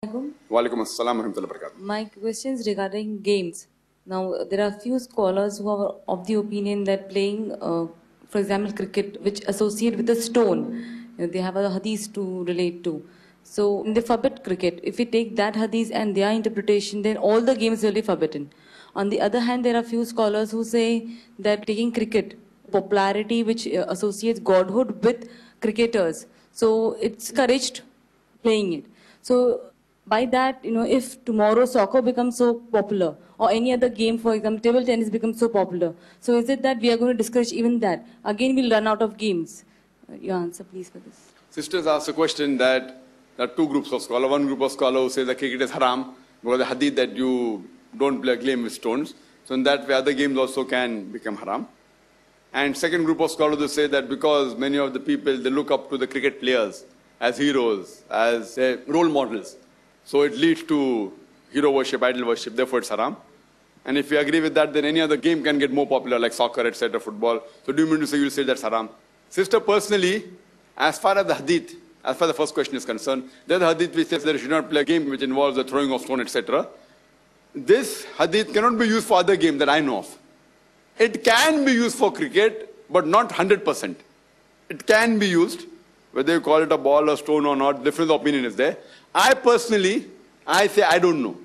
Walaikum assalam wa rahmatullahi wa barakatuh. My question is regarding games. Now, there are few scholars who are of the opinion that playing, for example, cricket, which associate with a stone, they have a hadith to relate to. So, they forbid cricket. If we take that hadith and their interpretation, then all the games will be forbidden. On the other hand, there are few scholars who say that taking cricket, popularity which associates godhood with cricketers, so it's encouraged playing it. So by that, if tomorrow soccer becomes so popular or any other game, for example, table tennis becomes so popular, so is it that we are going to discourage even that? Again, we'll run out of games. Your answer, please, for this. Sisters asked a question that there are two groups of scholars. One group of scholars who say that cricket is haram because the hadith that you don't play a game with stones. So in that way, other games also can become haram. And second group of scholars who say that because many of the people, they look up to the cricket players as heroes, as role models. So it leads to hero worship, idol worship, therefore it's haram. And if you agree with that, then any other game can get more popular, like soccer, etc., football. So do you mean to say you'll say that's haram? Sister, personally, as far as the hadith, as far as the first question is concerned, there's a hadith which says that you should not play a game which involves the throwing of stone, etc. This hadith cannot be used for other games that I know of. It can be used for cricket, but not 100%. It can be used, whether you call it a ball or stone or not, different opinion is there. I personally, I say I don't know.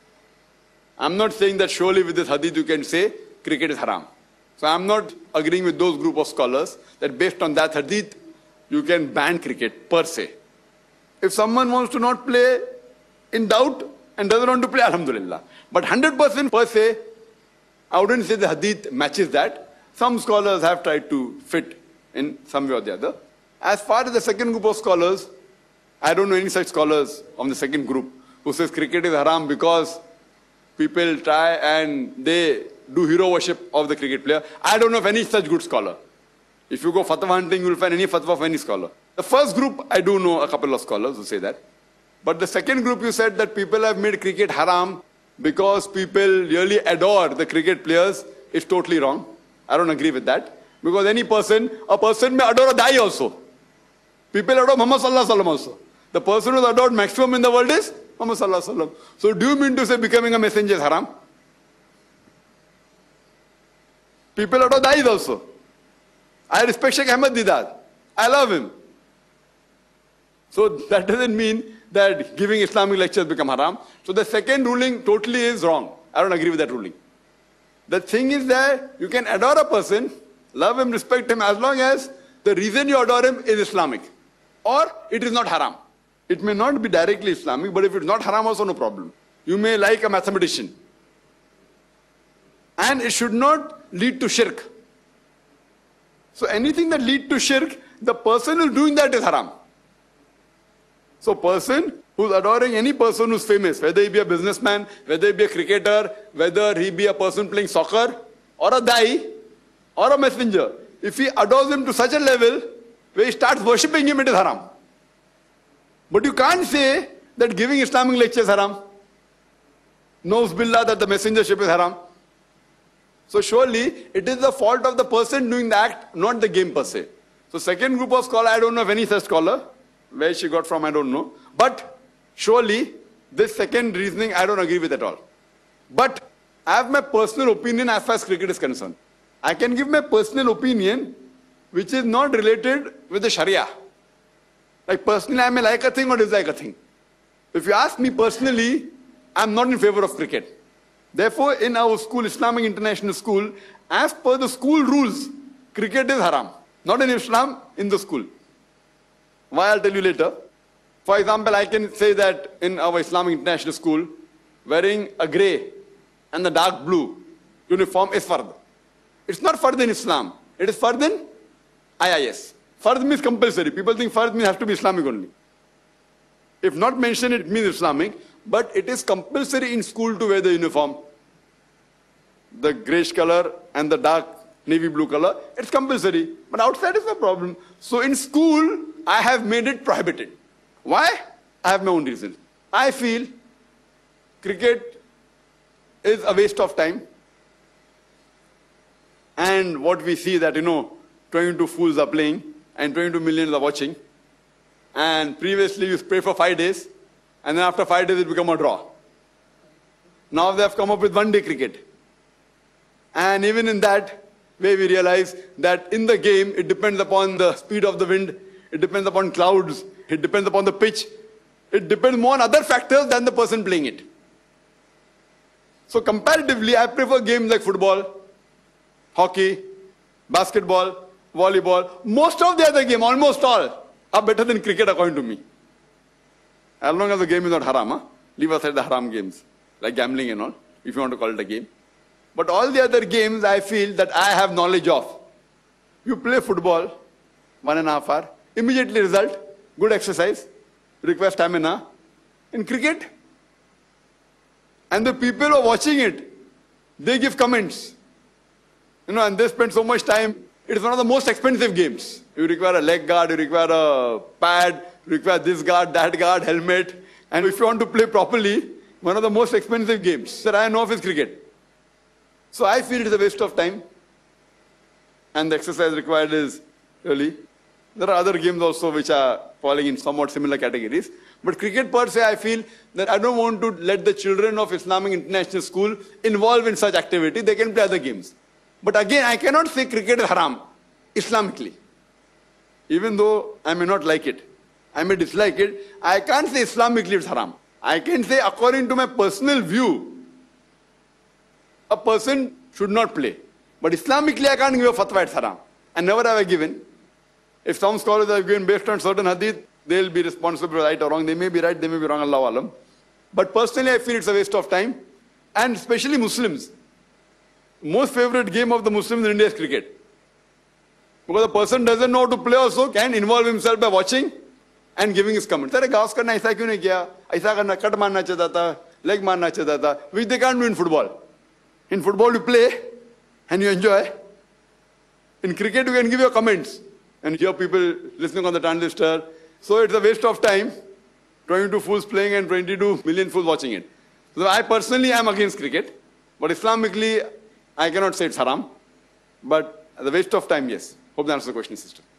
I'm not saying that surely with this hadith you can say cricket is haram. So I'm not agreeing with those group of scholars that based on that hadith you can ban cricket per se. If someone wants to not play in doubt and doesn't want to play, alhamdulillah. But 100% per se, I wouldn't say the hadith matches that. Some scholars have tried to fit in some way or the other. As far as the second group of scholars, I don't know any such scholars on the second group who says cricket is haram because people try and they do hero worship of the cricket player. I don't know of any such good scholar. If you go fatwa hunting, you will find any fatwa of any scholar. The first group, I do know a couple of scholars who say that. But the second group, you said that people have made cricket haram because people really adore the cricket players. It's totally wrong. I don't agree with that. Because any person, a person may adore a dai also. People adore Muhammad Sallallahu Alaihi Wasallam also. The person who is adored maximum in the world is Muhammad Sallallahu Alaihi Wasallam. So do you mean to say becoming a messenger is haram? People adore dais also. I respect Sheikh Ahmad Didat. I love him. So that doesn't mean that giving Islamic lectures become haram. So the second ruling totally is wrong. I don't agree with that ruling. The thing is that you can adore a person, love him, respect him, as long as the reason you adore him is Islamic. Or it is not haram. It may not be directly Islamic, but if it's not haram also, no problem. You may like a mathematician. And it should not lead to shirk. So anything that leads to shirk, the person who's doing that is haram. So person who's adoring any person who's famous, whether he be a businessman, whether he be a cricketer, whether he be a person playing soccer, or a dai, or a messenger, if he adores him to such a level where he starts worshipping him, it is haram. But you can't say that giving Islamic lectures is haram. Knows billah that the messengership is haram. So surely it is the fault of the person doing the act, not the game per se. So second group of scholar, I don't know of any such scholar. Where she got from, I don't know. But surely this second reasoning, I don't agree with at all. But I have my personal opinion as far as cricket is concerned. I can give my personal opinion which is not related with the Sharia. Like personally, I may like a thing or dislike a thing. If you ask me personally, I'm not in favor of cricket. Therefore, in our school, Islamic International School, as per the school rules, cricket is haram. Not in Islam, in the school. Why, I'll tell you later. For example, I can say that in our Islamic International School, wearing a grey and the dark blue uniform is fard. It's not fard in Islam. It is fard in IIS. Fard means compulsory. People think fard means has to be Islamic only. If not mentioned, it means Islamic. But it is compulsory in school to wear the uniform. The greyish color and the dark navy blue color, it's compulsory. But outside is no problem. So in school, I have made it prohibited. Why? I have my own reasons. I feel cricket is a waste of time. And what we see that, 22 fools are playing and 22 millions are watching. And previously you pray for 5 days. And then after 5 days, it become a draw. Now they have come up with one-day cricket. And even in that way, we realize that in the game, it depends upon the speed of the wind, it depends upon clouds, it depends upon the pitch, it depends more on other factors than the person playing it. So comparatively, I prefer games like football, hockey, basketball, volleyball. Most of the other games, almost all, are better than cricket according to me. As long as the game is not haram, huh? Leave aside the haram games, like gambling and all, if you want to call it a game. But all the other games, I feel that I have knowledge of. You play football, 1.5 hours, immediately result, good exercise, require stamina. In cricket, and the people who are watching it, they give comments. And they spend so much time. It is one of the most expensive games. You require a leg guard, you require a pad, you require this guard, that guard, helmet. And if you want to play properly, one of the most expensive games that I know of is cricket. So I feel it is a waste of time. And the exercise required is really. There are other games also which are falling in somewhat similar categories. But cricket per se, I feel that I don't want to let the children of Islamic International School involve in such activity. They can play other games. But again, I cannot say cricket is haram, Islamically. Even though I may not like it, I may dislike it, I can't say Islamically it's haram. I can say according to my personal view, a person should not play. But Islamically, I can't give a fatwa it's haram. And never have I given. If some scholars have given based on certain hadith, they'll be responsible right or wrong. They may be right, they may be wrong, Allahu Alam. But personally, I feel it's a waste of time. And especially Muslims. Most favorite game of the Muslims in India is cricket. Because the person doesn't know how to play also, can involve himself by watching and giving his comments. Sir, gaus karna aisa kyun nahi kiya? Aisa karna, cut marna chahta tha, leg marna chahta tha, which they can't do in football. In football, you play and you enjoy. In cricket, you can give your comments and hear people listening on the transistor. So it's a waste of time. 22 fools playing and 22 million fools watching it. So I personally am against cricket. But Islamically, I cannot say it's haram. But the waste of time, yes. Hope that answers the question, sister.